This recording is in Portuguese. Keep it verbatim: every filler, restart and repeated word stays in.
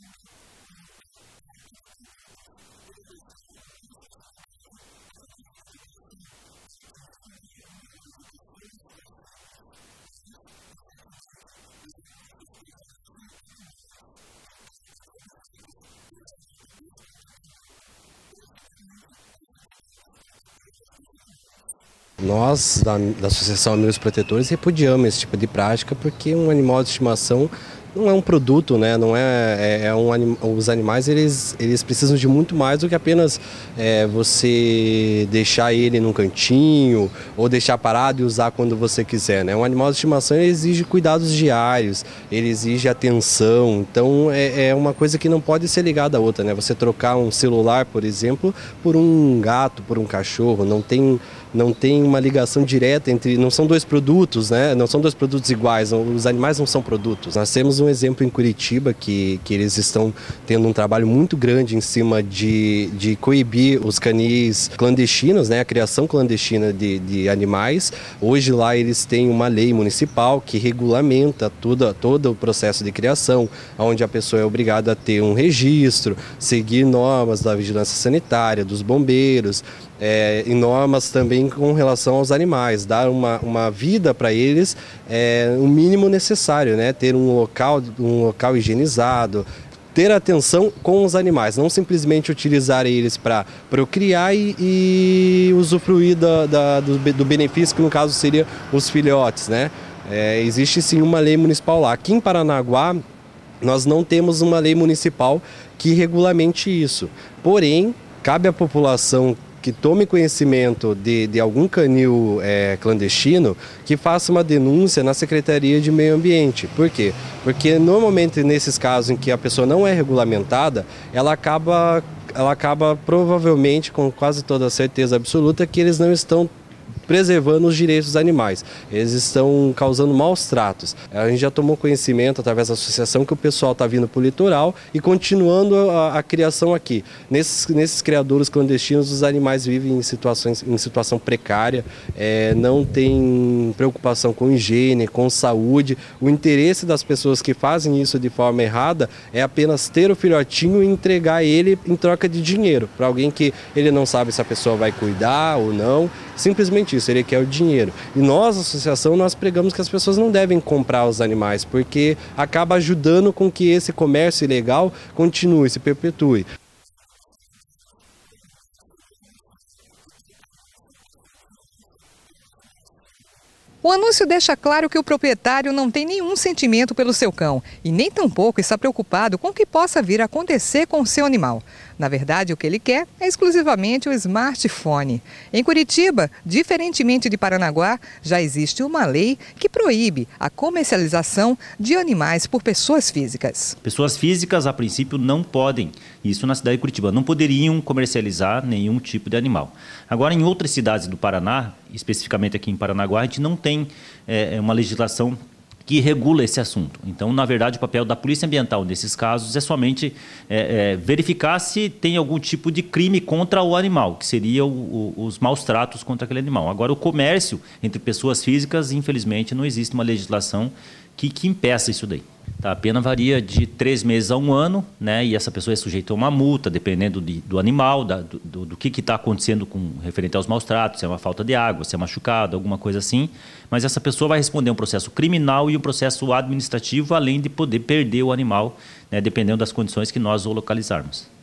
Nós, da, da Associação Amigos Protetores, repudiamos esse tipo de prática porque um animal de estimação não é um produto, né? Não é, é, é um anim, os animais eles, eles precisam de muito mais do que apenas é, você deixar ele num cantinho ou deixar parado e usar quando você quiser, né? Um animal de estimação ele exige cuidados diários, ele exige atenção, então é, é uma coisa que não pode ser ligada à outra, né? Você trocar um celular, por exemplo, por um gato, por um cachorro, não tem não tem uma ligação direta entre, não são dois produtos, né? Não são dois produtos iguais, os animais não são produtos. Nós temos um exemplo em Curitiba que, que eles estão tendo um trabalho muito grande em cima de, de coibir os canis clandestinos, né? A criação clandestina de, de animais. Hoje lá eles têm uma lei municipal que regulamenta tudo, todo o processo de criação, onde a pessoa é obrigada a ter um registro, seguir normas da vigilância sanitária, dos bombeiros, É, e normas também com relação aos animais, dar uma, uma vida para eles, é, o mínimo necessário, né? Ter um local, um local higienizado, ter atenção com os animais, não simplesmente utilizar eles para procriar e, e usufruir da, da, do, do benefício, que no caso seria os filhotes, né? É, existe sim uma lei municipal lá. Aqui em Paranaguá, nós não temos uma lei municipal que regulamente isso, porém, cabe à população que tome conhecimento de, de algum canil é, clandestino, que faça uma denúncia na Secretaria de Meio Ambiente. Por quê? Porque normalmente nesses casos em que a pessoa não é regulamentada, ela acaba, ela acaba provavelmente, com quase toda certeza absoluta, que eles não estão preservando os direitos dos animais. Eles estão causando maus tratos. A gente já tomou conhecimento através da associação que o pessoal está vindo para o litoral e continuando a, a criação aqui. Nesses, nesses criadouros clandestinos, os animais vivem em, situações, em situação precária, é, não tem preocupação com higiene, com saúde. O interesse das pessoas que fazem isso de forma errada é apenas ter o filhotinho e entregar ele em troca de dinheiro para alguém que ele não sabe se a pessoa vai cuidar ou não. Simplesmente isso, ele quer o dinheiro. E nós, associação, nós pregamos que as pessoas não devem comprar os animais, porque acaba ajudando com que esse comércio ilegal continue, se perpetue. O anúncio deixa claro que o proprietário não tem nenhum sentimento pelo seu cão e nem tampouco está preocupado com o que possa vir a acontecer com o seu animal. Na verdade, o que ele quer é exclusivamente o smartphone. Em Curitiba, diferentemente de Paranaguá, já existe uma lei que proíbe a comercialização de animais por pessoas físicas. Pessoas físicas, a princípio, não podem, isso na cidade de Curitiba, não poderiam comercializar nenhum tipo de animal. Agora, em outras cidades do Paraná, especificamente aqui em Paranaguá, a gente não tem é, uma legislação que regula esse assunto. Então, na verdade, o papel da Polícia Ambiental nesses casos é somente é, é, verificar se tem algum tipo de crime contra o animal, que seria o, o, os maus tratos contra aquele animal. Agora, o comércio entre pessoas físicas, infelizmente, não existe uma legislação que, que impeça isso daí. Tá, a pena varia de três meses a um ano, né? E essa pessoa é sujeita a uma multa, dependendo de, do animal, da, do, do, do que está acontecendo com referente aos maus tratos, se é uma falta de água, se é machucado, alguma coisa assim. Mas essa pessoa vai responder um processo criminal e um processo administrativo, além de poder perder o animal, né? Dependendo das condições que nós o localizarmos.